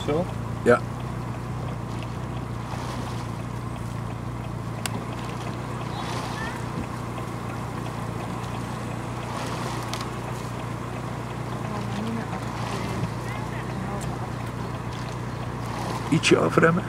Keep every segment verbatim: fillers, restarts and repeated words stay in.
Zo? Ja. Ietsje afremmen.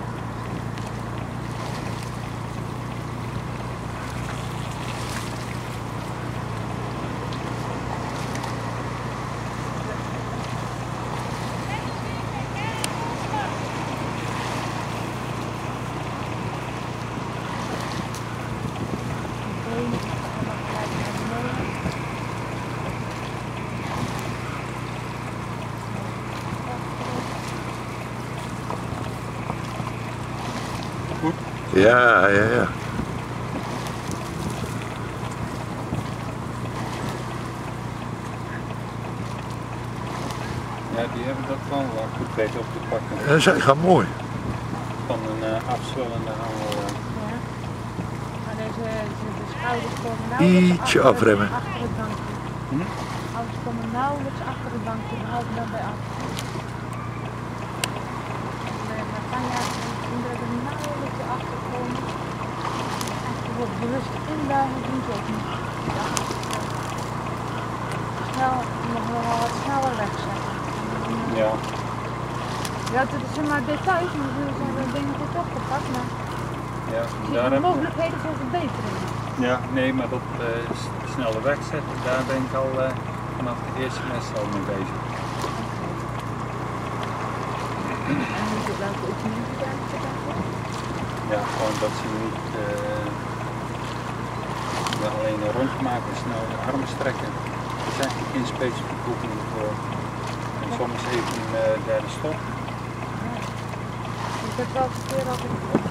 Goed? Ja, ja, ja. Ja, die hebben dat wel wel goed weten op te pakken. Ja, zij gaan mooi. Van een uh, afzwellende hangel. Uh. Ja. Maar deze, de schouders komen nauwelijks Ietsje achter, afremmen. achter het bankje. Hm? Ouders komen nauwelijks achter het bankje, behalve dan bij af. Maar kan je kinderen er nauwelijks achter komen. Als je wordt bewust inbuigen, doen ze ook niet. Ja. Snel, nog wel wat sneller wegzetten. Ja. Ja, het zijn maar details, maar ze zijn dingen goed opgepakt, maar Ja, zie daar je heb... mogelijkheden voor verbetering. ja, nee, maar dat uh, snelle wegzetten, daar ben ik al uh, vanaf de eerste les al mee bezig. En hoe je welke oefeningen je eigenlijk hebt? Ja, gewoon dat ze niet uh, alleen een rondje maken, snel de armen strekken. Er is eigenlijk geen specifieke oefening voor. En soms even een uh, derde stop. Ik heb wel eens een keer dat ik